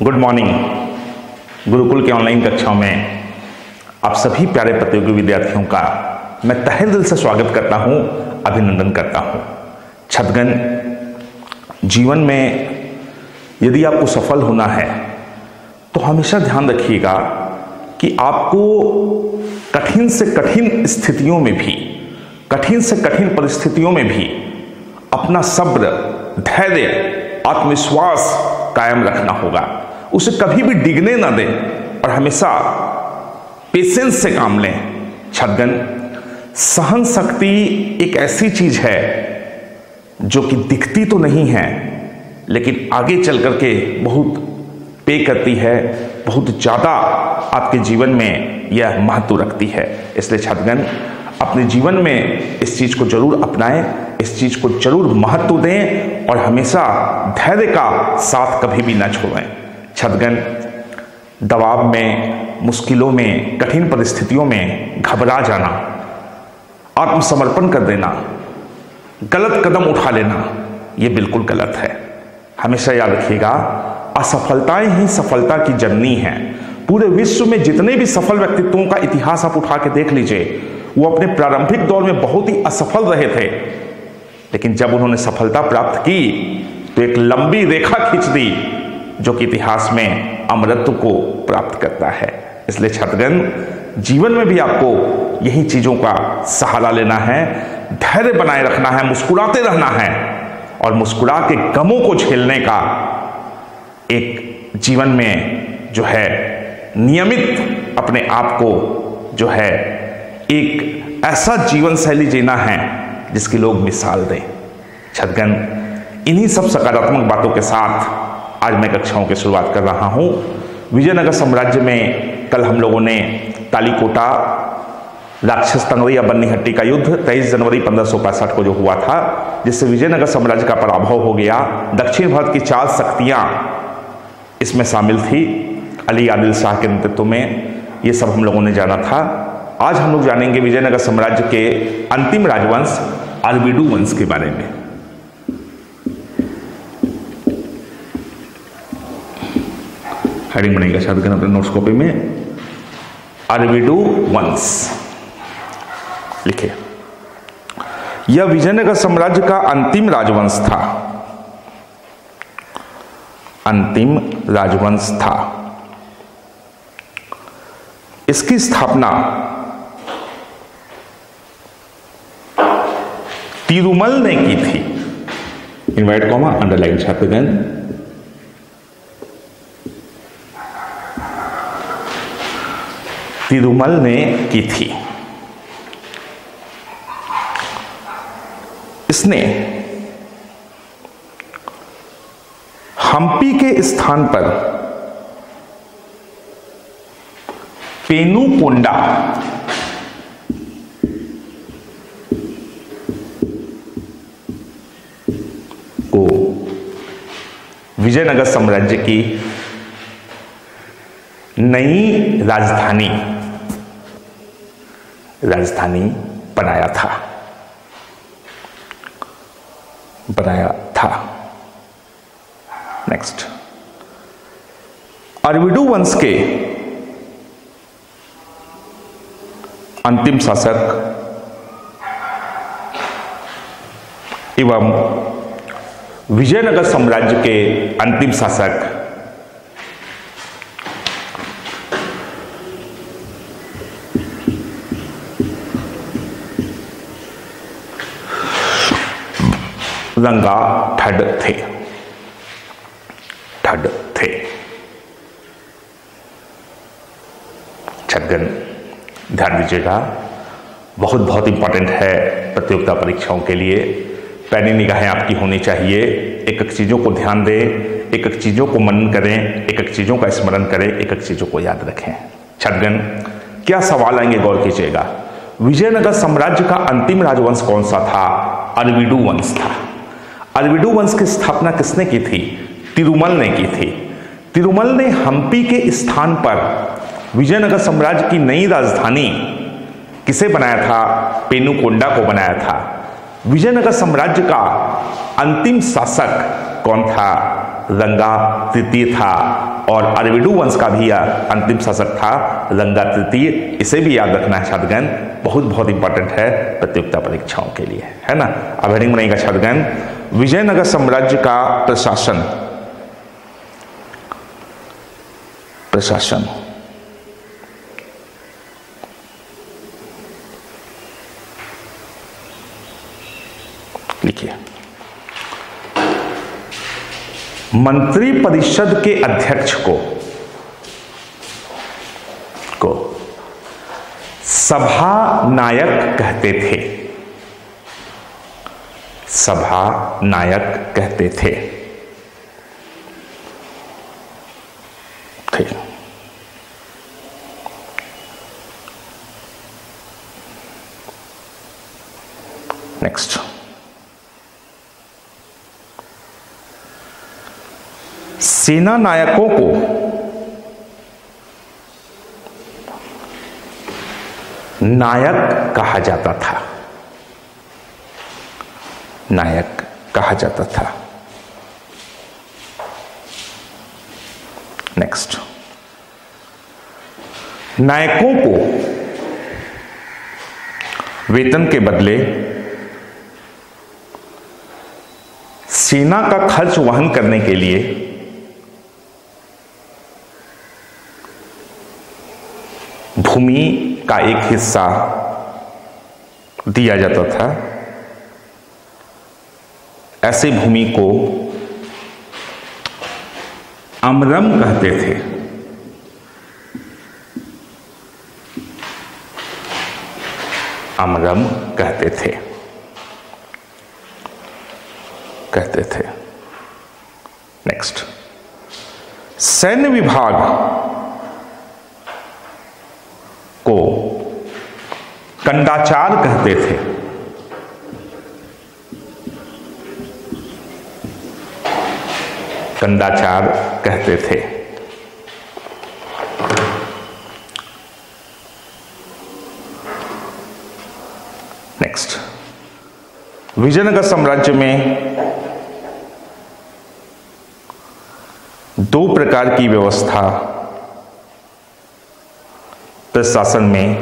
Good morning. Gurukul के online कक्षाओं में आप सभी प्यारे प्रतियोगी विद्यार्थियों का मैं तहे दिल से स्वागत करता हूं, अभिनंदन करता हूं। छात्रगण, जीवन में यदि आपको सफल होना है तो हमेशा ध्यान रखिएगा कि आपको कठिन से कठिन स्थितियों में भी, कठिन से कठिन परिस्थितियों में भी अपना सब्र, धैर्य, आत्मविश्वास कायम रखना होगा। उसे कभी भी डिगने ना दें और हमेशा पेशेंस से काम लें। छात्रगण, सहन शक्ति एक ऐसी चीज है जो कि दिखती तो नहीं है लेकिन आगे चल करके बहुत पे करती है, बहुत ज्यादा आपके जीवन में यह महत्व रखती है। इसलिए छात्रगण, अपने जीवन में इस चीज को जरूर अपनाएं, इस चीज को जरूर महत्व दें और हमेशा धैर्य का साथ कभी भी ना छोड़ें। छात्रगण, दबाव में, मुश्किलों में, कठिन परिस्थितियों में घबरा जाना, आत्मसमर्पण कर देना, गलत कदम उठा लेना, यह बिल्कुल गलत है। हमेशा याद रखिएगा, असफलताएं ही सफलता की जननी है। पूरे विश्व में जितने भी सफल व्यक्तित्वों का इतिहास आप उठा के देख लीजिए, वो अपने प्रारंभिक दौर में बहुत ही असफल रहे थे, लेकिन जब उन्होंने सफलता प्राप्त की तो एक लंबी रेखा खींच दी जो कि इतिहास में अमरत्व को प्राप्त करता है। इसलिए छात्रगण, जीवन में भी आपको यही चीजों का सहारा लेना है, धैर्य बनाए रखना है, मुस्कुराते रहना है और मुस्कुरा के गमों को झेलने का एक जीवन में जो है नियमित अपने आप को जो है एक ऐसा जीवन शैली जीना है जिसकी लोग मिसाल दें। छात्रगण, इन्हीं सब सकारात्मक बातों के साथ आज मैं कक्षाओं की शुरुआत कर रहा हूं। विजयनगर साम्राज्य में कल हम लोगों ने तालीकोटा, राक्षस तंगरी या बन्नीहट्टी का युद्ध 23 जनवरी 1565 को जो हुआ था, जिससे विजयनगर साम्राज्य का पराभव हो गया। दक्षिण भारत की 4 शक्तियां इसमें शामिल थी, अली आदिल शाह के नेतृत्व में। ये सब हम लोगों ने जाना था। आज हम लोग जानेंगे विजयनगर साम्राज्य के अंतिम राजवंश अरविडू वंश के बारे में। हेडिंग बनेगा छात्रगण अपने नोट्स कॉपी में, अरविडू वंश लिखे। यह विजयनगर साम्राज्य का अंतिम राजवंश था, अंतिम राजवंश था। इसकी स्थापना तिरुमल ने की थी। इनवर्ट कॉमा अंडरलाइन छात्रगण। तिरुमल ने की थी। इसने हम्पी के स्थान पर पेनुकोंडा को विजयनगर साम्राज्य की नई राजधानी बनाया था। नेक्स्ट, अरविडू वंश के अंतिम शासक एवं विजयनगर साम्राज्य के अंतिम शासक रंगा ठड थे। छात्रगण, ध्यान दीजिएगा, बहुत इंपॉर्टेंट है प्रतियोगिता परीक्षाओं के लिए। पैनी निगाहें आपकी होनी चाहिए। एक चीजों को ध्यान दें, एक चीजों को मनन करें, एक चीजों का स्मरण करें, एक चीजों को याद रखें। छात्रगण, क्या सवाल आएंगे, गौर कीजिएगा। विजयनगर साम्राज्य का अंतिम राजवंश कौन सा था? अरविडू वंश था। अरविडू वंश की स्थापना किसने की थी? तिरुमल ने की थी। तिरुमल ने हम्पी के स्थान पर विजयनगर साम्राज्य की नई राजधानी किसे बनाया था? पेनुकोंडा को बनाया था। विजयनगर साम्राज्य का अंतिम शासक कौन था? रंगा तृतीय था। और अरविडू वंश का भी यह अंतिम शासक था रंगा तृतीय। इसे भी याद रखना है छात्रगण, बहुत बहुत इंपॉर्टेंट है प्रतियोगिता परीक्षाओं के लिए, है ना। अब हेडिंग बनेगा छात्रगण, विजयनगर साम्राज्य का प्रशासन लिखिए। मंत्री परिषद के अध्यक्ष को सभा नायक कहते थे। सभा नायक कहते थे। ठीक, नेक्स्ट, सेना नायकों को नायक कहा जाता था। नायक कहा जाता था। नेक्स्ट, नायकों को वेतन के बदले सेना का खर्च वहन करने के लिए भूमि का एक हिस्सा दिया जाता था। ऐसे भूमि को अमरम कहते थे। अमरम कहते थे। नेक्स्ट, सैन्य विभाग को कंदाचार कहते थे। कंदाचार कहते थे। नेक्स्ट, विजयनगर साम्राज्य में दो प्रकार की व्यवस्था प्रशासन में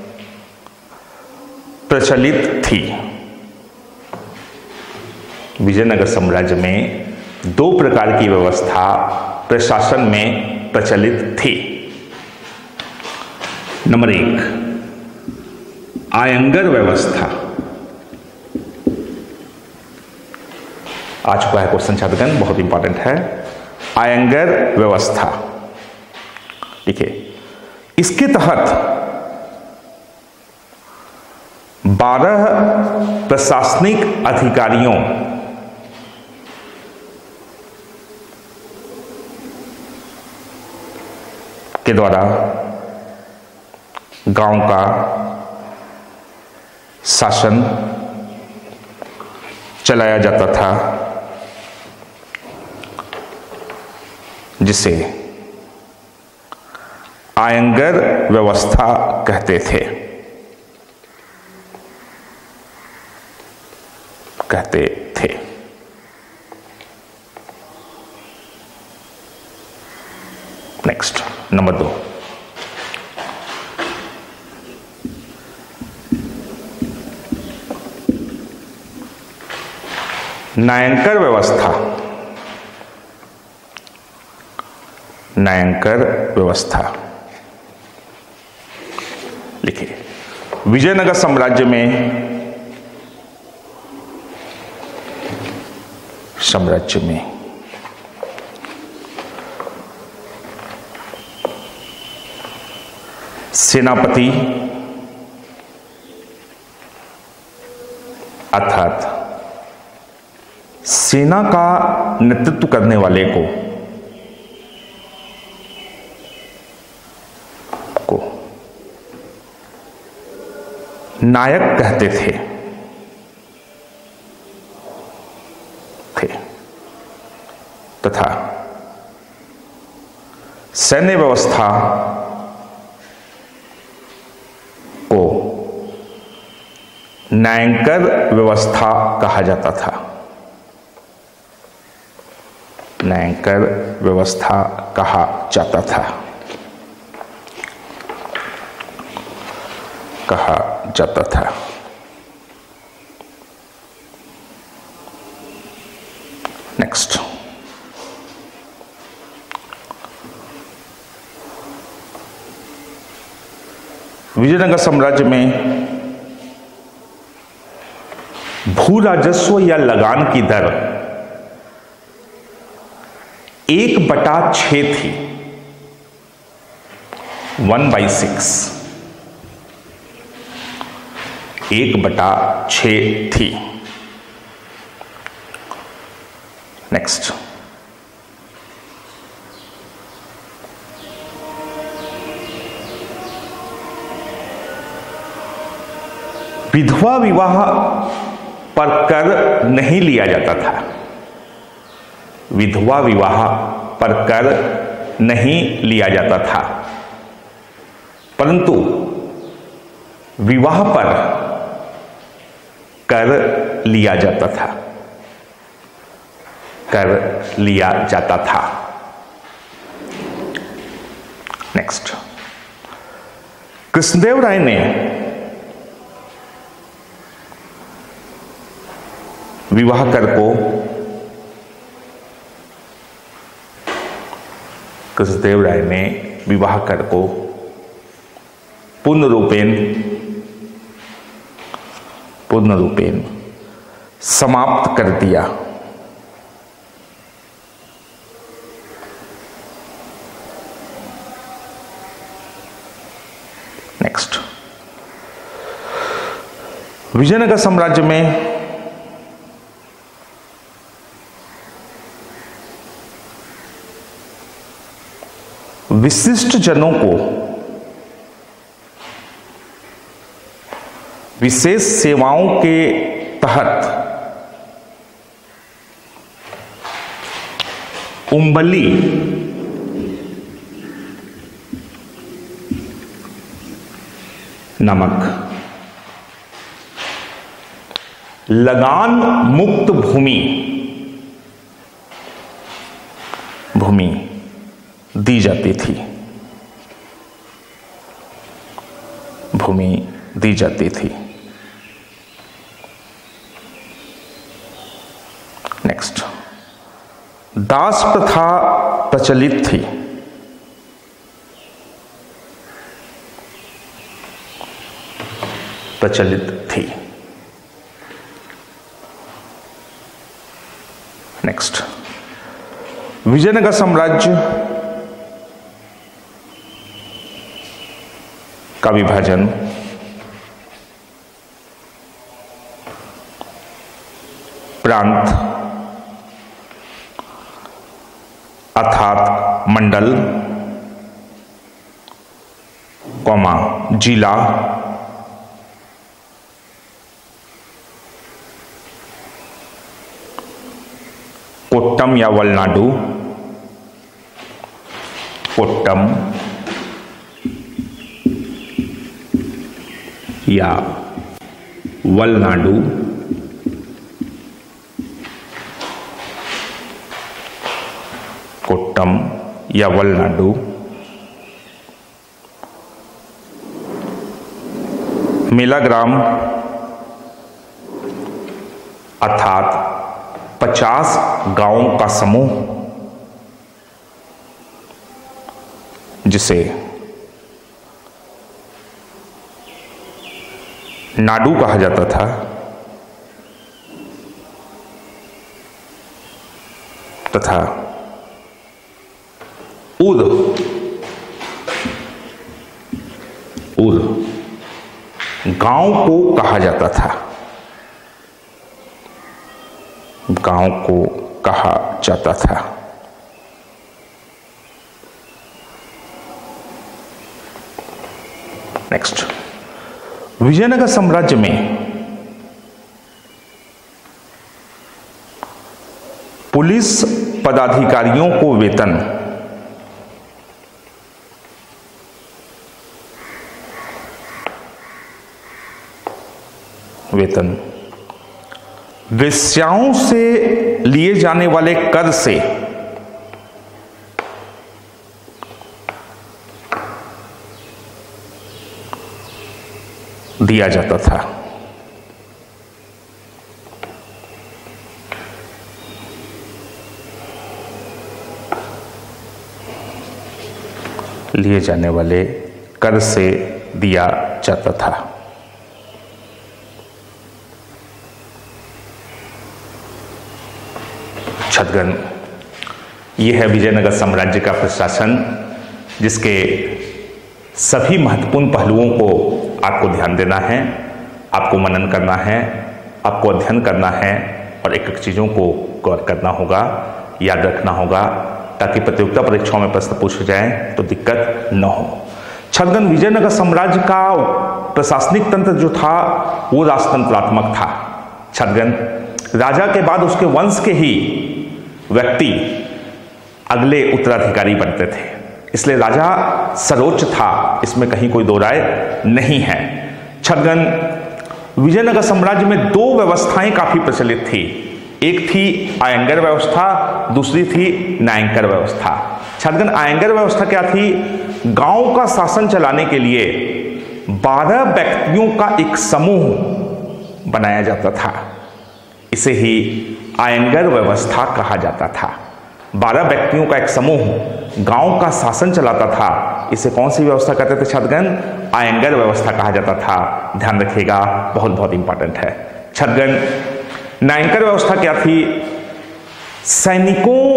प्रचलित थी। विजयनगर साम्राज्य में दो प्रकार की व्यवस्था प्रशासन में प्रचलित थी। नंबर 1, आयंगर व्यवस्था। आ चुका है क्वेश्चन छात्रगण, बहुत इंपॉर्टेंट है। आयंगर व्यवस्था, देखिए, इसके तहत 12 प्रशासनिक अधिकारियों के द्वारा गांव का शासन चलाया जाता था, जिसे आयंगर व्यवस्था कहते थे। नेक्स्ट, नंबर 2, न्यायांकर व्यवस्था। न्यायांकर व्यवस्था, लिखिए। विजयनगर साम्राज्य में सेनापति अर्थात सेना का नेतृत्व करने वाले को नायक कहते थे। तथा सैन्य व्यवस्था को न्यायांकर व्यवस्था कहा जाता था। न्यायांकर व्यवस्था कहा जाता था, कहा जाता था। नेक्स्ट, विजयनगर साम्राज्य में भू राजस्व या लगान की दर 1/6 थी, 1/6, 1/6 थी। नेक्स्ट, विधवा विवाह पर कर नहीं लिया जाता था, विधवा विवाह पर कर नहीं लिया जाता था, परंतु विवाह पर कर लिया जाता था, कर लिया जाता था। नेक्स्ट, कृष्णदेव राय ने विवाह कर को कृष्णदेव राय ने विवाह कर को पूर्ण रूपेण समाप्त कर दिया। नेक्स्ट, विजयनगर साम्राज्य में विशिष्ट जनों को विशेष सेवाओं के तहत उम्बली नमक लगान मुक्त भूमि दी जाती थी, भूमि दी जाती थी। नेक्स्ट, दास प्रथा प्रचलित थी, प्रचलित थी। नेक्स्ट, विजयनगर साम्राज्य का विभाजन प्रांत अर्थात मंडल, कौमा जिला, कोट्टम या वलनाडु, कोट्टम या वलनाडु, कोट्टम या वलनाडु, मेलाग्राम अर्थात 50 गांवों का समूह जिसे नाडु कहा जाता था, तथा उद गांव को कहा जाता था, गांव को कहा जाता था। नेक्स्ट, विजयनगर साम्राज्य में पुलिस पदाधिकारियों को वेतन वेश्याओं से लिए जाने वाले कर से दिया जाता था। लिए जाने वाले कर से दिया जाता था। छदगन, यह है विजयनगर साम्राज्य का प्रशासन, जिसके सभी महत्वपूर्ण पहलुओं को आपको ध्यान देना है, आपको मनन करना है, आपको अध्ययन करना है और एक एक चीज़ों को गौर करना होगा, याद रखना होगा, ताकि प्रतियोगिता परीक्षाओं में प्रश्न पूछे जाएं तो दिक्कत न हो। छदगन, विजयनगर साम्राज्य का प्रशासनिक तंत्र जो था वो राजतंत्रात्मक था। छदगन, राजा के बाद उसके वंश के ही व्यक्ति अगले उत्तराधिकारी बनते थे, इसलिए राजा सर्वोच्च था, इसमें कहीं कोई दो राय नहीं है। छदगन, विजयनगर साम्राज्य में दो व्यवस्थाएं काफी प्रचलित थी, एक थी आयंगर व्यवस्था, दूसरी थी नायंकर व्यवस्था। छदगन, आयंगर व्यवस्था क्या थी? गांव का शासन चलाने के लिए 12 व्यक्तियों का एक समूह बनाया जाता था, इसे ही आयंगर व्यवस्था कहा जाता था। 12 व्यक्तियों का एक समूह गांव का शासन चलाता था, इसे कौन सी व्यवस्था कहते थे छदगन? आयंगर व्यवस्था कहा जाता था। ध्यान रखिएगा, बहुत बहुत इंपॉर्टेंट है। छदगन, नायंकर व्यवस्था क्या थी? सैनिकों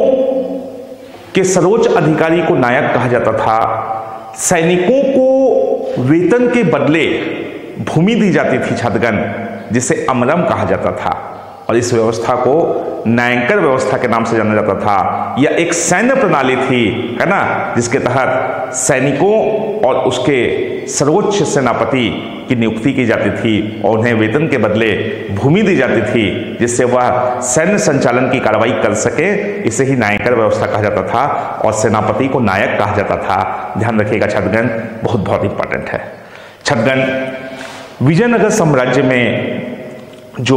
के सर्वोच्च अधिकारी को नायक कहा जाता था। सैनिकों को वेतन के बदले भूमि दी जाती थी छदगन, जिसे अमरम कहा जाता था, और इस व्यवस्था को नायंकर व्यवस्था के नाम से जाना जाता था। यह एक सैन्य प्रणाली थी, है ना, जिसके तहत सैनिकों और उसके सर्वोच्च सेनापति की नियुक्ति की जाती थी और उन्हें वेतन के बदले भूमि दी जाती थी, जिससे वह सैन्य संचालन की कार्रवाई कर सके। इसे ही नायंकर व्यवस्था कहा जाता था और सेनापति को नायक कहा जाता था। ध्यान रखिएगा छदगन, बहुत बहुत इंपॉर्टेंट है। छदगन, विजयनगर साम्राज्य में जो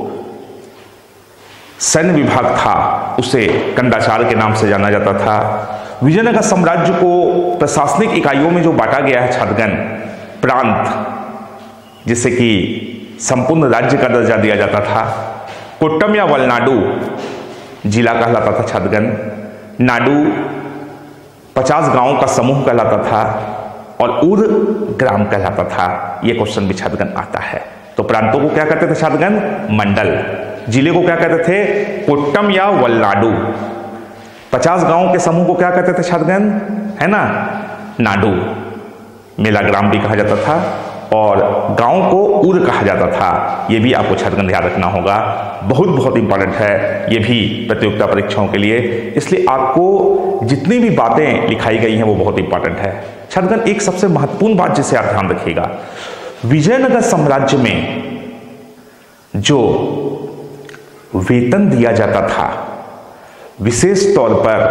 सैन्य विभाग था उसे कंदाचार के नाम से जाना जाता था। विजयनगर साम्राज्य को प्रशासनिक इकाइयों में जो बांटा गया है छदगन, प्रांत, जिसे कि संपूर्ण राज्य का दर्जा दिया जाता था। कोट्टम या वलनाडु जिला कहलाता था छदगन। नाडु 50 गांवों का समूह कहलाता था और उर ग्राम कहलाता था। यह क्वेश्चन भी छदगन आता है। तो प्रांतों को क्या कहते थे छदगन? मंडल। जिले को क्या कहते थे? कोट्टम या वलनाडु। 50 गांवों के समूह को क्या कहते थे छदगन? है ना, नाडु। मेला ग्राम भी कहा जाता था और गांव को उर कहा जाता था। यह भी आपको छदगन याद रखना होगा, बहुत बहुत इंपॉर्टेंट है ये भी प्रतियोगिता परीक्षाओं के लिए। इसलिए आपको जितनी भी बातें लिखाई गई हैं वो बहुत इंपॉर्टेंट है। छदगन, एक सबसे महत्वपूर्ण बात जिसे आप ध्यान रखिएगा, विजयनगर साम्राज्य में जो वेतन दिया जाता था, विशेष तौर पर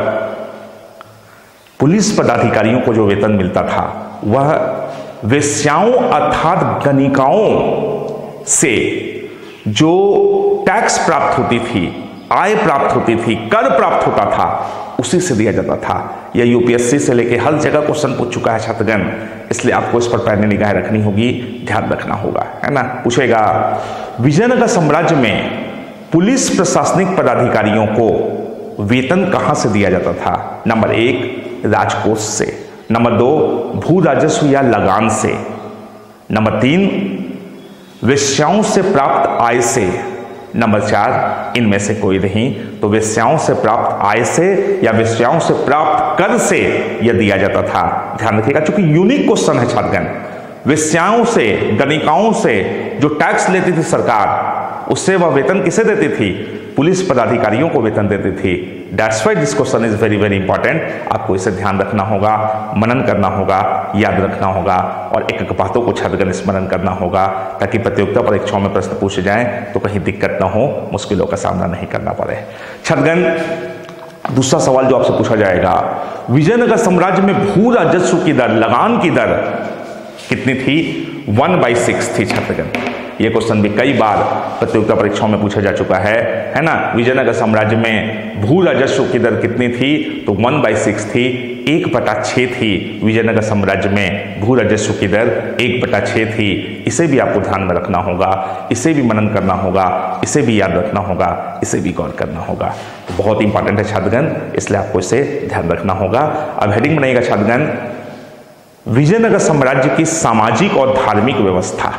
पुलिस पदाधिकारियों को जो वेतन मिलता था वह वेश्याओं अर्थात गणिकाओं से जो टैक्स प्राप्त होती थी, आय प्राप्त होती थी, कर प्राप्त होता था, उसी से दिया जाता था। यह यूपीएससी से लेके हर जगह क्वेश्चन पूछ चुका है छदगन, इसलिए आपको इस पर पैनी निगाह रखनी होगी, ध्यान रखना होगा, है ना। पूछेगा, विजयनगर साम्राज्य में पुलिस प्रशासनिक पदाधिकारियों को वेतन कहां से दिया जाता था? नंबर 1 राजकोष से, नंबर 2 भू राजस्व या लगान से, नंबर 3 वेश्याओं से प्राप्त आय से, नंबर 4 इनमें से कोई नहीं। तो वेश्याओं से प्राप्त आय से या वेश्याओं से प्राप्त कर से यह दिया जाता था। ध्यान रखिएगा, चूंकि यूनिक क्वेश्चन है छदगन। वेश्याओं से, गणिकाओं से जो टैक्स लेती थी सरकार, उससे वह वेतन किसे देती थी? पुलिस पदाधिकारियों को वेतन देती थी। That's why this question is very very important. आपको इसे ध्यान रखना होगा, मनन करना होगा, याद रखना होगा और एक एक बातों को छदगन स्मरण करना होगा, ताकि प्रतियोगिता परीक्षाओं में प्रश्न पूछे जाएं तो कहीं दिक्कत ना हो, मुश्किलों का सामना नहीं करना पड़े। छदगन, दूसरा सवाल जो आपसे पूछा जाएगा, विजयनगर साम्राज्य में भू राजस्व की दर, लगान की दर कितनी थी? 1/6 थी छदगन। यह क्वेश्चन भी कई बार प्रतियोगिता परीक्षाओं में पूछा जा चुका है ना। विजयनगर साम्राज्य में भू राजस्व की दर कितनी थी? तो 1/6 थी। 1/6 थी विजयनगर साम्राज्य में भू राजस्व की दर 1/6 थी। इसे भी आपको ध्यान में रखना होगा, इसे भी मनन करना होगा, इसे भी याद रखना होगा, इसे भी गौर करना होगा। तो बहुत इंपॉर्टेंट है छात्रगण, इसलिए आपको इसे ध्यान रखना होगा। अब हेडिंग बनाइएगा छात्रगण, विजयनगर साम्राज्य की सामाजिक और धार्मिक व्यवस्था।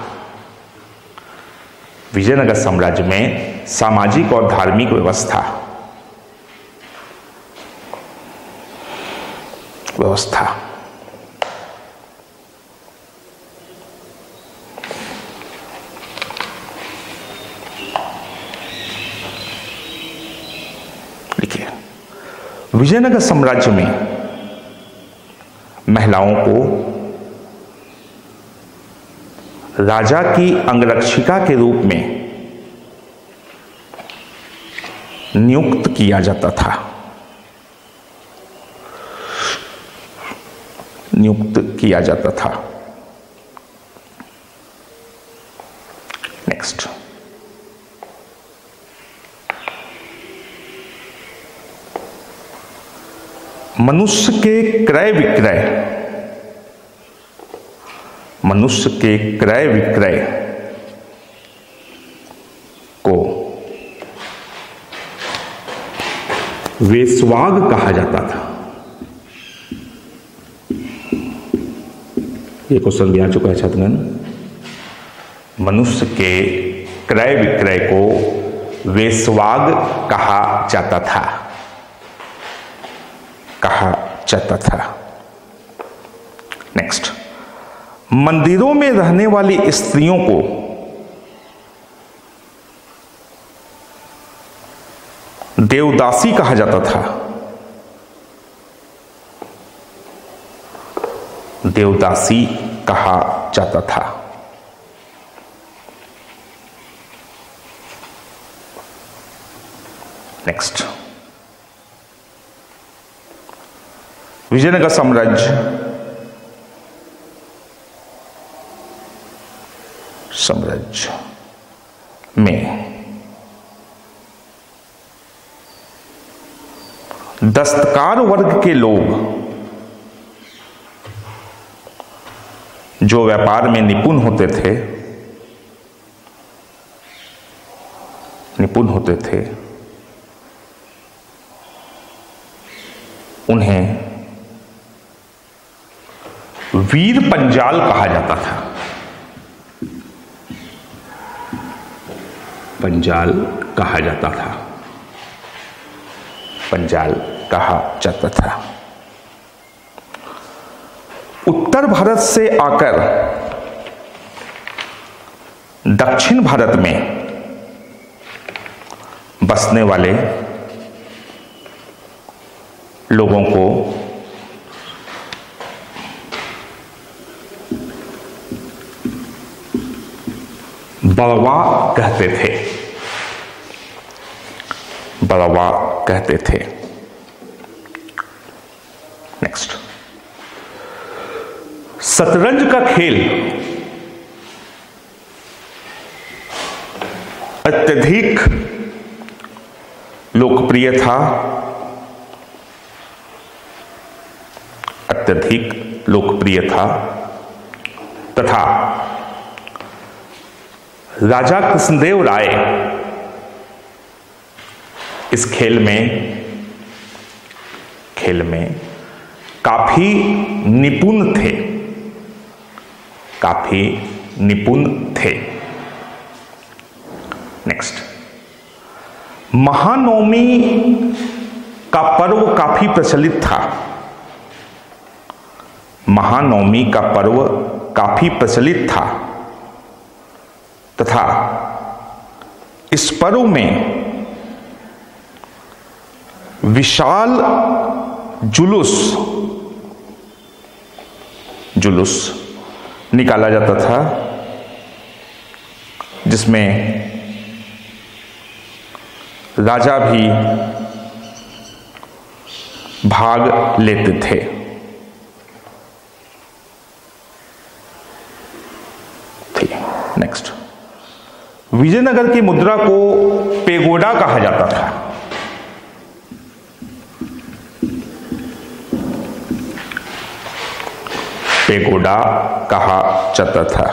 विजयनगर साम्राज्य में सामाजिक और धार्मिक व्यवस्था देखिए, विजयनगर साम्राज्य में महिलाओं को राजा की अंगरक्षिका के रूप में नियुक्त किया जाता था। नेक्स्ट, मनुष्य के क्रय विक्रय को वेश्वाग कहा जाता था। ये क्वेश्चन भी आ चुका है छात्रगण। मनुष्य के क्रय विक्रय को वेश्वाग कहा जाता था। नेक्स्ट, मंदिरों में रहने वाली स्त्रियों को देवदासी कहा जाता था। नेक्स्ट, विजयनगर साम्राज्य में दस्तकार वर्ग के लोग जो व्यापार में निपुण होते थे उन्हें वीर पंजाल कहा जाता था। पंजाल कहा जाता था। उत्तर भारत से आकर दक्षिण भारत में बसने वाले लोगों को बड़वा कहते थे। नेक्स्ट, शतरंज का खेल अत्यधिक लोकप्रिय था तथा राजा कृष्णदेव राय इस खेल में काफी निपुण थे। नेक्स्ट, महानवमी का पर्व काफी प्रचलित था तथा इस पर्व में विशाल जुलूस निकाला जाता था जिसमें राजा भी भाग लेते थे। नेक्स्ट, विजयनगर की मुद्रा को पेगोडा कहा जाता था। पेगोडा कहा जाता था।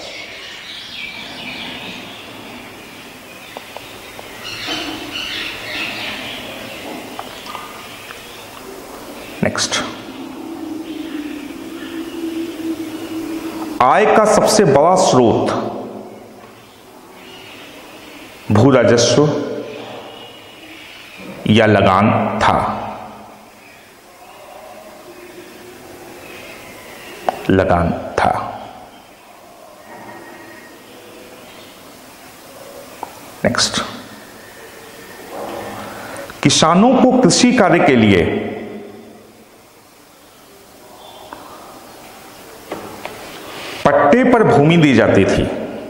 नेक्स्ट, आय का सबसे बड़ा स्रोत भू राजस्व या लगान था। लगान था। नेक्स्ट, किसानों को कृषि कार्य के लिए पट्टे पर भूमि दी जाती थी।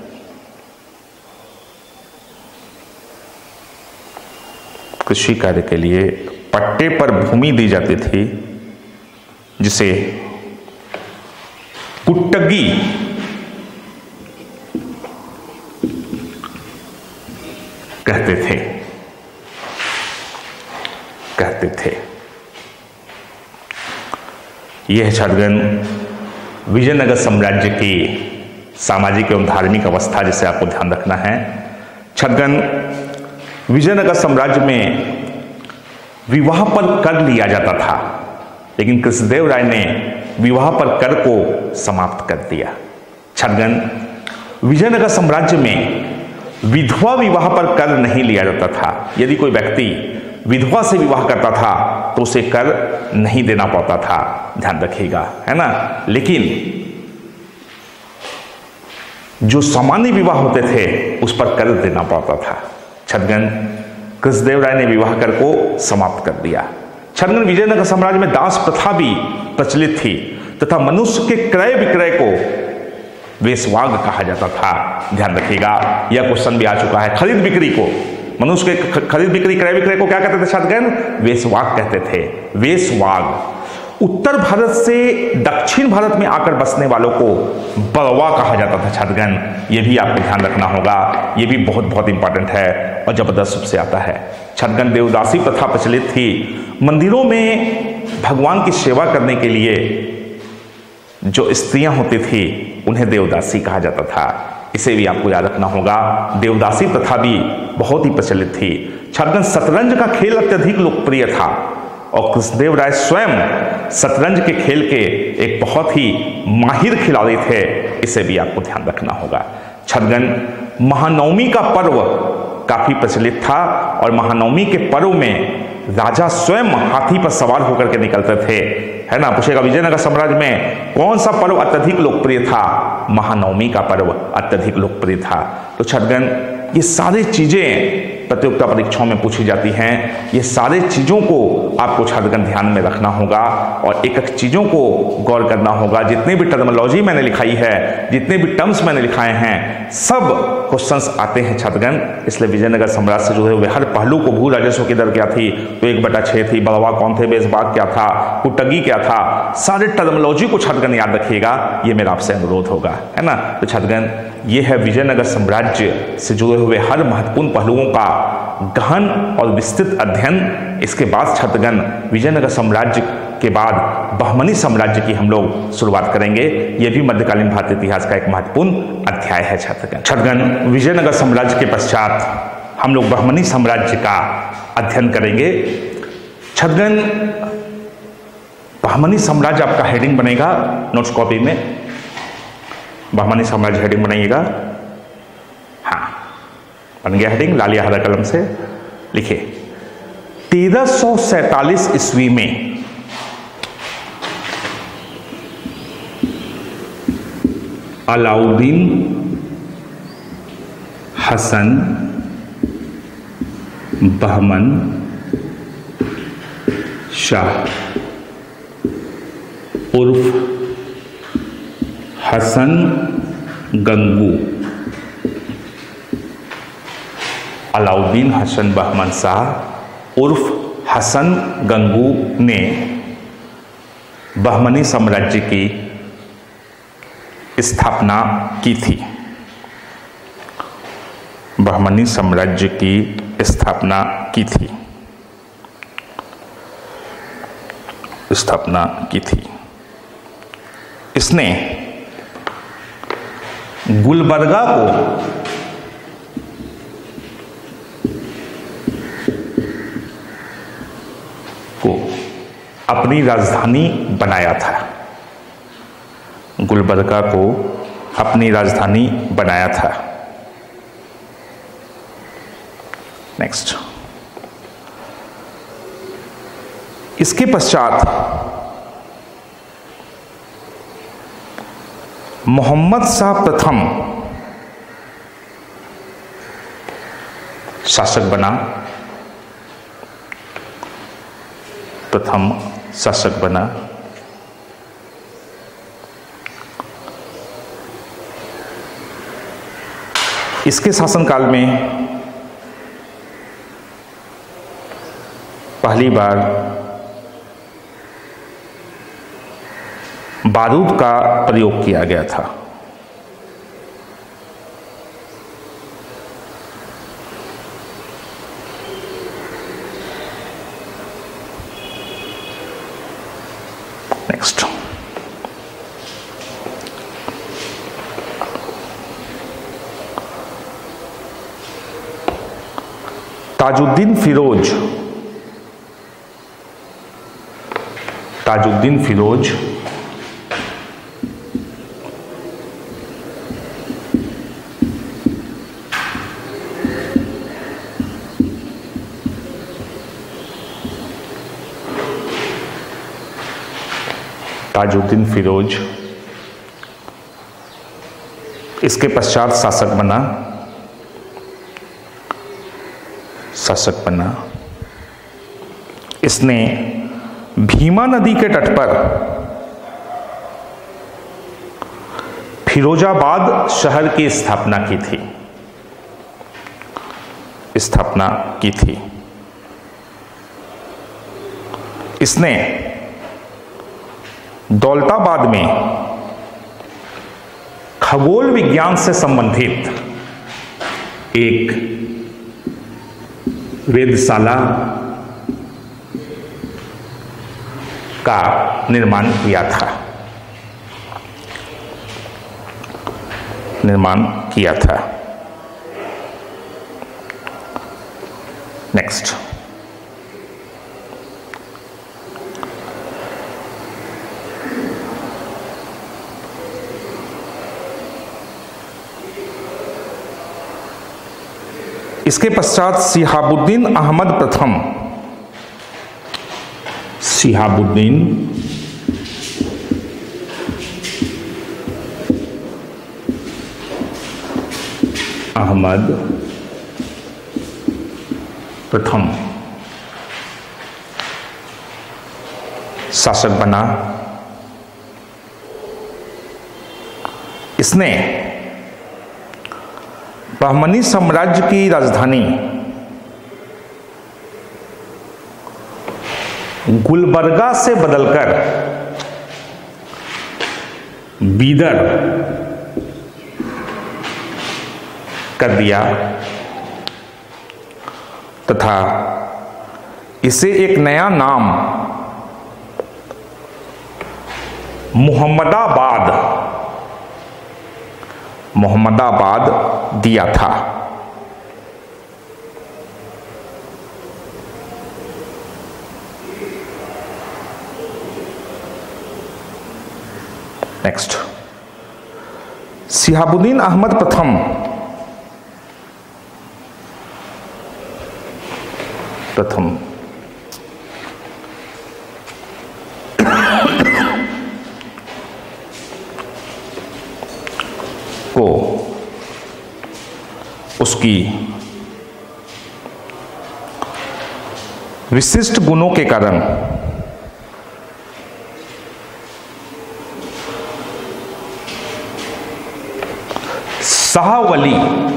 कृषि कार्य के लिए पट्टे पर भूमि दी जाती थी, जिसे कुट्टगी कहते थे। यह छदगन विजयनगर साम्राज्य की सामाजिक एवं धार्मिक अवस्था जिसे आपको ध्यान रखना है। छदगन विजयनगर साम्राज्य में विवाह पर कर लिया जाता था, लेकिन कृष्णदेव राय ने विवाह पर कर को समाप्त कर दिया। छदगन विजयनगर साम्राज्य में विधवा विवाह पर कर नहीं लिया जाता था। यदि कोई व्यक्ति विधवा से विवाह करता था तो उसे कर नहीं देना पड़ता था, ध्यान रखिएगा, है ना। लेकिन जो सामान्य विवाह होते थे उस पर कर देना पड़ता था। छदगन कृष्णदेव राय ने विवाह कर को समाप्त कर दिया। छदगन विजयनगर साम्राज्य में दास प्रथा भी प्रचलित थी तथा मनुष्य के क्रय विक्रय को वेश्वाग कहा जाता था। ध्यान रखिएगा, यह क्वेश्चन भी आ चुका है। खरीद बिक्री को, मनुष्य के खरीद बिक्री क्रय विक्रय को क्या कहते थे छदगन? वेश्वाग कहते थे। वेश्वाग। उत्तर भारत से दक्षिण भारत में आकर बसने वालों को बड़वा कहा जाता था छदगन। ये भी आपको ध्यान रखना होगा, ये भी बहुत बहुत इंपॉर्टेंट है और जबरदस्त रूप से आता है। छदगन देवदासी प्रथा प्रचलित थी। मंदिरों में भगवान की सेवा करने के लिए जो स्त्रियां होती थी उन्हें देवदासी कहा जाता था। इसे भी आपको याद रखना होगा। देवदासी प्रथा भी बहुत ही प्रचलित थी। छदगन शतरंज का खेल अत्यधिक लोकप्रिय था और कृष्णदेव राय स्वयं शतरंज के खेल के एक बहुत ही माहिर खिलाड़ी थे। इसे भी आपको ध्यान रखना होगा। छदगन महानवमी का पर्व काफी प्रचलित था और महानवमी के पर्व में राजा स्वयं हाथी पर सवार होकर के निकलते थे, है ना। पूछेगा विजयनगर साम्राज्य में कौन सा पर्व अत्यधिक लोकप्रिय था? महानवमी का पर्व अत्यधिक लोकप्रिय था। तो छदगन ये सारी चीजें प्रतियोगिता परीक्षाओं में पूछी जाती हैं। ये सारे चीजों को आपको छदगन ध्यान में रखना होगा और एक एक चीजों को गौर करना होगा। जितने भी टर्मिनोलॉजी मैंने लिखाई है, जितने भी टर्म्स मैंने लिखाए हैं, सब क्वेश्चंस आते हैं छदगन। इसलिए विजयनगर साम्राज्य से जुड़े हुए हर पहलू को, भू राजस्व की दर क्या थी तो 1/6 थी, बड़वा कौन थे, वेश्वाग क्या था, कुट्टगी क्या था, सारे टर्मिनोलॉजी को छदगन याद रखिएगा। ये मेरा आपसे अनुरोध होगा, है ना। तो छदगन ये है विजयनगर साम्राज्य से जुड़े हुए हर महत्वपूर्ण पहलुओं का गहन और विस्तृत अध्ययन। इसके बाद छदगन विजयनगर साम्राज्य के बाद बहमनी साम्राज्य की हम लोग शुरुआत करेंगे। यह भी मध्यकालीन भारतीय इतिहास का एक महत्वपूर्ण अध्याय है। छदगन विजयनगर साम्राज्य के पश्चात हम लोग बहमनी साम्राज्य का अध्ययन करेंगे। छदगन बहमनी साम्राज्य आपका हेडिंग बनेगा नोट्स कॉपी में, बहमनी साम्राज्य हेडिंग बनाइएगा। हाँ, बन गया हेडिंग, लालिया हरा कलम से लिखिए। 1347 ईस्वी में अलाउद्दीन हसन बहमन शाह उर्फ हसन गंगू, अलाउद्दीन हसन बहमन शाह उर्फ हसन गंगू ने बहमनी साम्राज्य की स्थापना की थी। बहमनी साम्राज्य की स्थापना की थी। इसने गुलबर्गा को अपनी राजधानी बनाया था। गुलबर्गा को अपनी राजधानी बनाया था। नेक्स्ट, इसके पश्चात मोहम्मद शाह प्रथम शासक बना। प्रथम शासक बना। इसके शासनकाल में पहली बार बारूद का प्रयोग किया गया था। नेक्स्ट, ताजुद्दीन फिरोज। ताजुद्दीन फिरोज ताजुद्दीन फिरोज इसके पश्चात शासक बना। इसने भीमा नदी के तट पर फिरोजाबाद शहर की स्थापना की थी। इसने दौलताबाद में खगोल विज्ञान से संबंधित एक वेधशाला का निर्माण किया था। नेक्स्ट, इसके पश्चात शिहाबुद्दीन अहमद प्रथम। शिहाबुद्दीन अहमद प्रथम शासक बना। इसने बहमनी साम्राज्य की राजधानी गुलबर्गा से बदलकर बीदर कर दिया तथा इसे एक नया नाम मोहम्मदाबाद दिया था। नेक्स्ट, शिहाबुद्दीन अहमद प्रथम को उसकी विशिष्ट गुणों के कारण शाह वली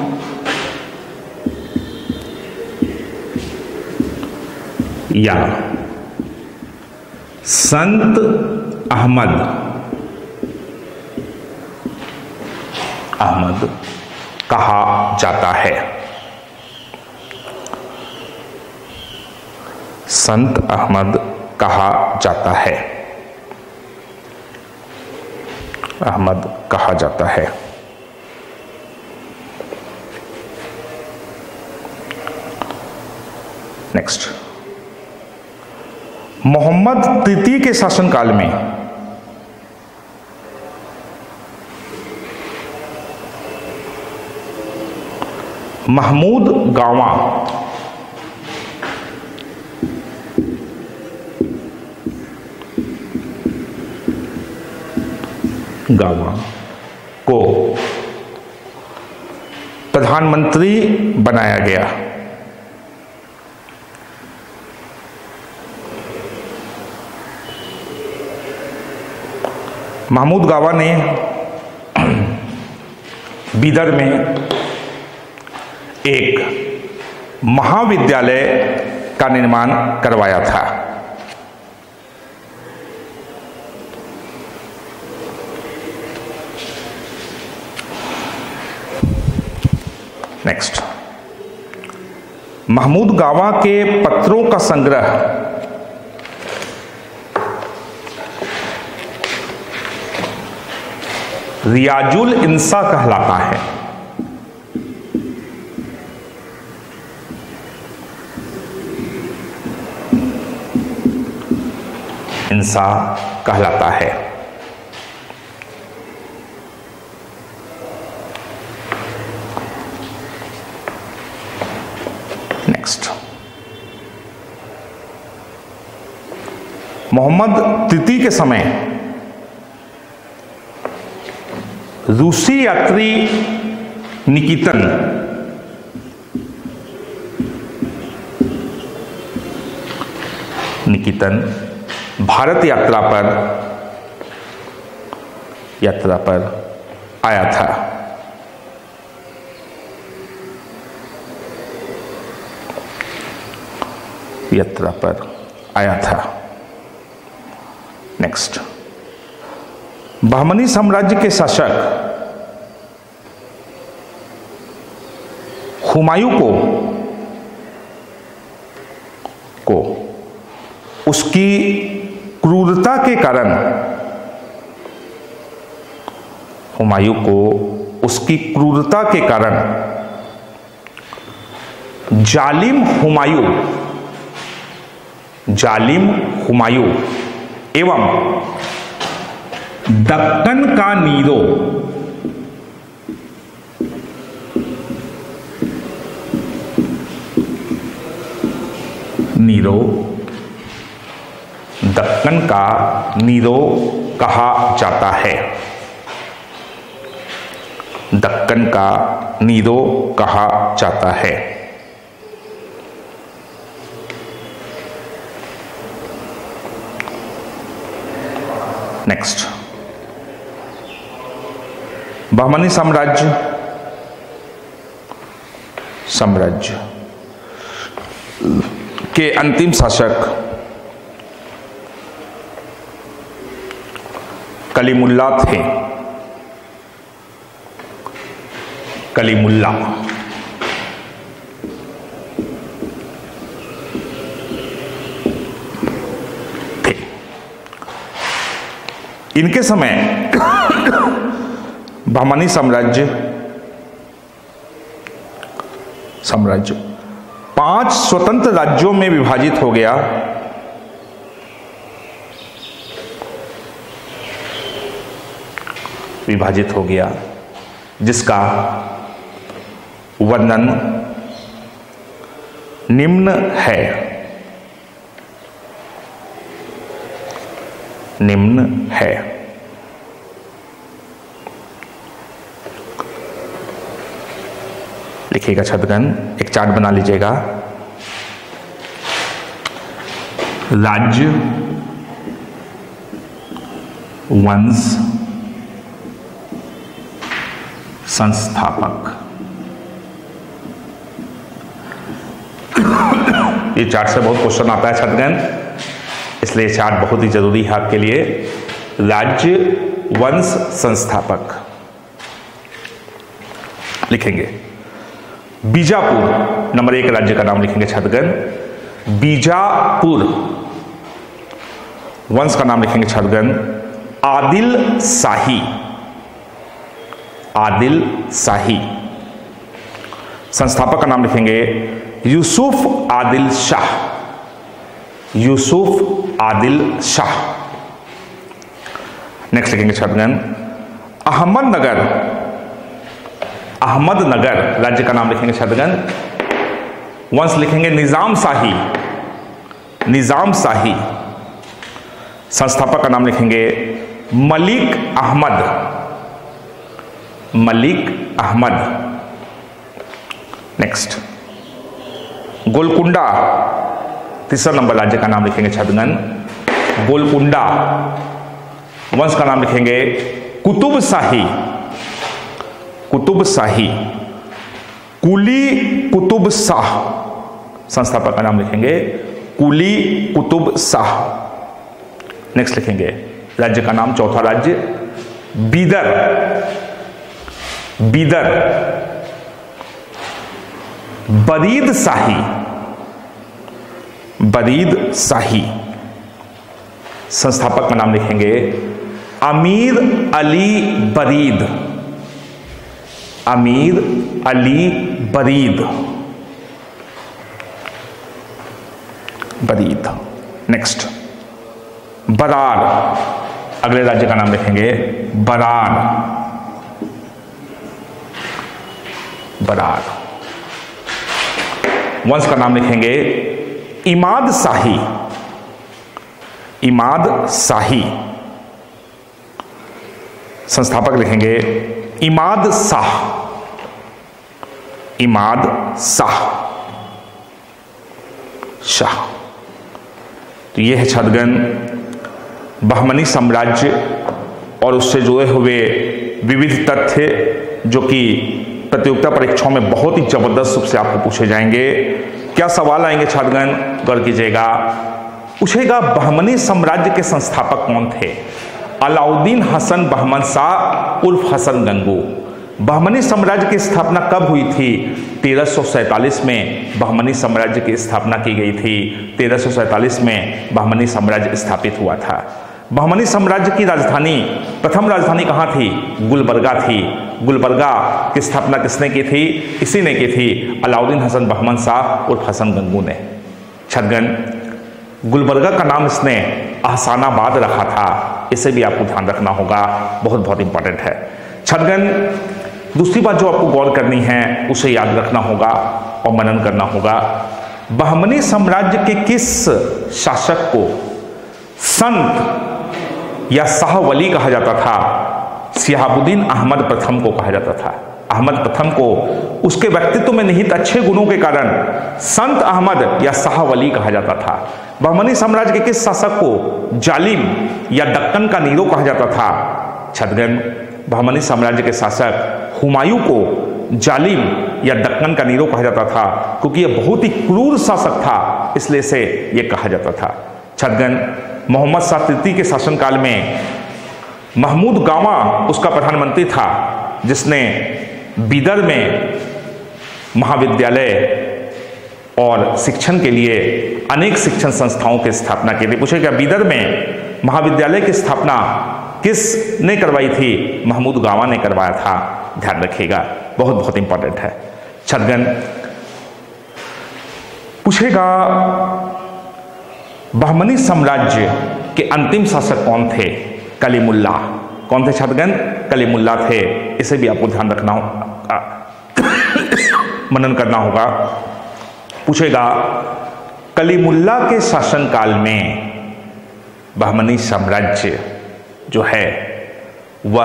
या संत अहमद कहा जाता है। संत अहमद कहा जाता है। अहमद कहा जाता है। नेक्स्ट, मोहम्मद तृतीय के शासनकाल में महमूद गावा को प्रधानमंत्री बनाया गया। महमूद गावा ने बीदर में एक महाविद्यालय का निर्माण करवाया था। नेक्स्ट, महमूद गावा के पत्रों का संग्रह रियाजुल इंसा कहलाता है। इंसा कहलाता है। नेक्स्ट, मोहम्मद तृतीय के समय रूसी यात्री निकितन भारत यात्रा पर आया था। नेक्स्ट, बहमनी साम्राज्य के शासक हुमायूं को उसकी क्रूरता के कारण जालिम हुमायूं एवं दक्कन का नीरो कहा जाता है। दक्कन का नीरो कहा जाता है। नेक्स्ट, बहमनी साम्राज्य के अंतिम शासक कलीमुल्ला थे। इनके समय बहमनी साम्राज्य 5 स्वतंत्र राज्यों में विभाजित हो गया, जिसका वर्णन निम्न है। लिखिएगा छात्रगण, एक चार्ट बना लीजिएगा। राज्य, वंश, संस्थापक। ये चार्ट से बहुत क्वेश्चन आता है छात्रगण, इसलिए चार्ट बहुत ही जरूरी है आपके लिए। राज्य, वंश, संस्थापक लिखेंगे। बीजापुर नंबर 1 राज्य का नाम लिखेंगे छात्रगण, बीजापुर। वंश का नाम लिखेंगे छात्रगण, आदिल शाही। आदिल शाही। संस्थापक का नाम लिखेंगे यूसुफ आदिल शाह, यूसुफ आदिल शाह। नेक्स्ट लिखेंगे छात्रगण अहमदनगर, अहमदनगर राज्य का नाम लिखेंगे छात्रगण। वंश लिखेंगे निजाम शाही, निजाम शाही। संस्थापक का नाम लिखेंगे मलिक अहमद, मलिक अहमद। नेक्स्ट गोलकुंडा, तीसरा नंबर राज्य का नाम लिखेंगे छात्रगण गोलकुंडा। वंश का नाम लिखेंगे कुतुब शाही, कुतुब शाही। कुली कुतुब शाह, संस्थापक का नाम लिखेंगे कुली कुतुब शाह। नेक्स्ट लिखेंगे राज्य का नाम, चौथा राज्य बीदर, बीदर। बरीद शाही, बरीद शाही। संस्थापक का नाम लिखेंगे अमीर अली बरीद, अमीर अली बरीद, बरीद। नेक्स्ट बरार, अगले राज्य का नाम लिखेंगे बरार, बरार। वंश का नाम लिखेंगे इमाद शाही, इमाद शाही। संस्थापक लिखेंगे इमाद शाह, इमाद शाह, शाह। तो यह है छात्रगण बहमनी साम्राज्य और उससे जुड़े हुए विविध तथ्य जो कि प्रतियोगिता परीक्षाओं में बहुत ही जबरदस्त रूप से आपको पूछे जाएंगे। क्या सवाल आएंगे छात्रगण, गौर कीजिएगा। पूछेगा बहमनी साम्राज्य के संस्थापक कौन थे? अलाउद्दीन हसन बहमन शाह उर्फ हसन गंगू। बहमनी साम्राज्य की स्थापना कब हुई थी? 1347 में बहमनी साम्राज्य की स्थापना की गई थी। 1347 में बहमनी साम्राज्य स्थापित हुआ था। बहमनी साम्राज्य की राजधानी, प्रथम राजधानी कहाँ थी? गुलबर्गा थी। गुलबर्गा की स्थापना किसने की थी? इसी ने की थी, अलाउद्दीन हसन बहमन शाह उर्फ हसन गंगू ने। छात्रगण गुलबर्गा का नाम इसने अहसानाबाद रखा था, इसे भी आपको ध्यान रखना होगा, बहुत बहुत इंपॉर्टेंट है। छात्रगण दूसरी बात जो आपको गौर करनी है उसे याद रखना होगा और मनन करना होगा। बहमनी साम्राज्य के किस शासक को संत या शाह वली कहा जाता था? शिहाबुद्दीन अहमद प्रथम को कहा जाता था। अहमद प्रथम को उसके व्यक्तित्व में निहित अच्छे गुणों के कारण संत अहमद या शाह वली कहा जाता था। बहमनी साम्राज्य के किस शासक को जालिम या दक्कन का नीरो कहा जाता था? छात्रगण बहमनी साम्राज्य के शासक हुमायूं को जालिम या दक्कन का नीरो कहा जाता था, क्योंकि यह बहुत ही क्रूर शासक था, इसलिए इसे यह कहा जाता था। छात्रगण मोहम्मद शाह तृतीय के शासनकाल में महमूद गामा उसका प्रधानमंत्री था, जिसने बीदर में महाविद्यालय और शिक्षण के लिए अनेक शिक्षण संस्थाओं की स्थापना की थी। पूछेगा बीदर में महाविद्यालय की स्थापना किसने करवाई थी? महमूद गामा ने करवाया था। ध्यान रखिएगा, बहुत बहुत इंपॉर्टेंट है। छात्रगण पूछेगा बहमनी साम्राज्य के अंतिम शासक कौन थे? कलीमुल्ला। कौन थे छात्रगण? कलीमुल्ला थे। इसे भी आपको ध्यान रखना होगा, मनन करना होगा। पूछेगा कलीमुल्ला के शासनकाल में बहमनी साम्राज्य जो है वह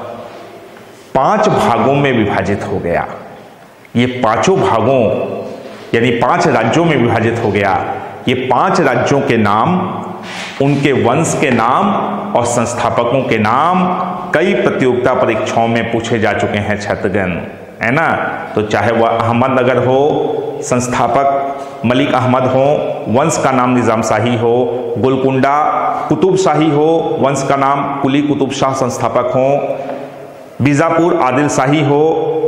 5 भागों में विभाजित हो गया। ये पांचों भागों यानी 5 राज्यों में विभाजित हो गया। ये 5 राज्यों के नाम, उनके वंश के नाम और संस्थापकों के नाम कई प्रतियोगिता परीक्षाओं में पूछे जा चुके हैं छात्रगण, है ना। तो चाहे वह अहमदनगर हो, संस्थापक मलिक अहमद हो, वंश का नाम निजाम शाही हो, गोलकुंडा कुतुब शाही हो, वंश का नाम कुली कुतुब शाह संस्थापक हो, बीजापुर आदिल शाही हो,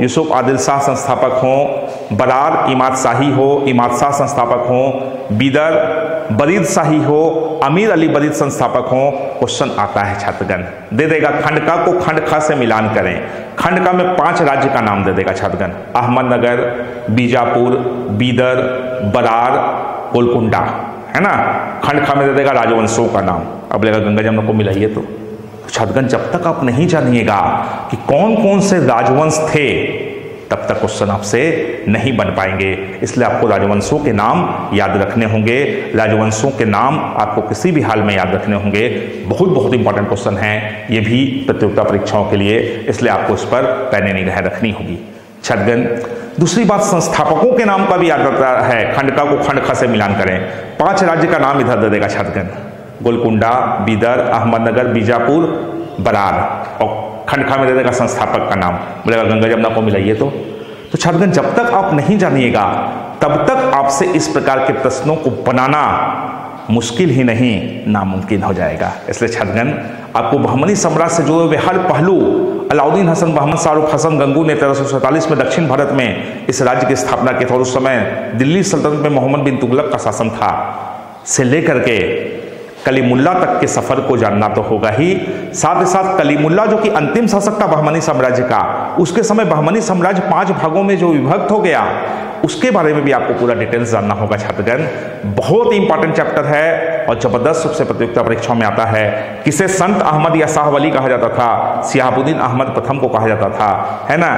यूसुफ आदिल शाह संस्थापक हों, बरार इमाद शाही हो, इमाद शाह संस्थापक हों, बीदर बरीद शाही हो, अमीर अली बरीद संस्थापक हों। क्वेश्चन आता है छात्रगण, दे देगा खंड का को खंड ख से मिलान करें। खंड का में 5 राज्य का नाम दे देगा छात्रगण, अहमदनगर, बीजापुर, बीदर, बरार, गोलकुंडा, है ना। खंड ख में दे देगा राजवंशों का नाम। अब लेगा गंगा जमुना को मिलाइए। तो छात्रगण जब तक आप नहीं जानिएगा कि कौन कौन से राजवंश थे, तब तक क्वेश्चन आपसे नहीं बन पाएंगे। इसलिए आपको राजवंशों के नाम याद रखने होंगे। राजवंशों के नाम आपको किसी भी हाल में याद रखने होंगे। बहुत बहुत इंपॉर्टेंट क्वेश्चन है ये भी प्रतियोगिता परीक्षाओं के लिए, इसलिए आपको इस पर पैनी निगाह रखनी होगी। छात्रगण दूसरी बात, संस्थापकों के नाम का भी याद रखना है। खंड का को खंड ख से मिलान करें। 5 राज्य का नाम इधर दे देगा छात्रगण, गोलकुंडा, बीदर, अहमदनगर, बीजापुर, बरार, और खंड खा में दे देगा संस्थापक का नाम। बोलेगा गंगा जमुना को मिलाइए। तो छात्रगण जब तक आप नहीं जानिएगा तब तक आपसे इस प्रकार के प्रश्नों को बनाना मुश्किल ही नहीं नामुमकिन हो जाएगा। इसलिए छात्रगण आपको बहमनी साम्राज्य से जुड़े हुए हर पहलू, अलाउद्दीन हसन बहमन शाहरुख हसन गंगू ने 1347 में दक्षिण भारत में इस राज्य की स्थापना की थी, और उस समय दिल्ली सल्तनत में मोहम्मद बिन तुगलक का शासन था, से लेकर के कलीमुल्ला तक के सफर को जानना तो होगा ही। साथ ही साथ कलीमुल्ला जो कि अंतिम शासक था बहमनी साम्राज्य का, उसके समय बहमनी साम्राज्य 5 भागों में जो विभक्त हो गया, उसके बारे में भी आपको पूरा डिटेल्स जानना होगा छात्रगण। बहुत ही इंपॉर्टेंट चैप्टर है और जबरदस्त रूप से प्रतियोगिता परीक्षाओं में आता है। किसे संत अहमद या शाह वली कहा जाता था, सिहाबुद्दीन अहमद प्रथम को कहा जाता था, है ना।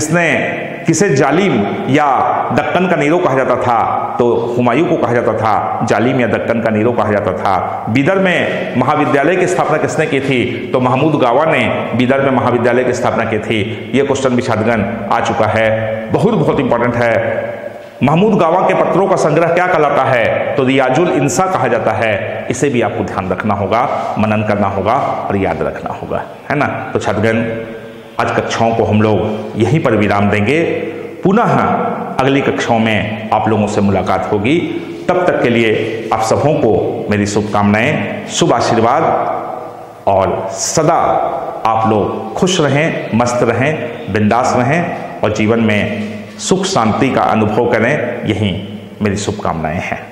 किसे जालिम या दक्कन का नीरो कहा जाता था, तो हुमायूं को कहा जाता था जालिम या दक्कन का नीरो कहा जाता था। बीदर में महाविद्यालय की स्थापना किसने की थी, तो महमूद गावा ने बीदर में महाविद्यालय की स्थापना की थी। यह क्वेश्चन भी छात्रगण आ चुका है, बहुत इंपॉर्टेंट है। महमूद गावा के पत्रों का संग्रह क्या कहलाता है, तो रियाजुल इंसा कहा जाता है। इसे भी आपको ध्यान रखना होगा, मनन करना होगा और याद रखना होगा, है ना। तो छात्रगण आज कक्षाओं को हम लोग यहीं पर विराम देंगे। पुनः अगली कक्षाओं में आप लोगों से मुलाकात होगी। तब तक के लिए आप सबों को मेरी शुभकामनाएं, शुभ आशीर्वाद, और सदा आप लोग खुश रहें, मस्त रहें, बिंदास रहें और जीवन में सुख शांति का अनुभव करें। यही मेरी शुभकामनाएं हैं।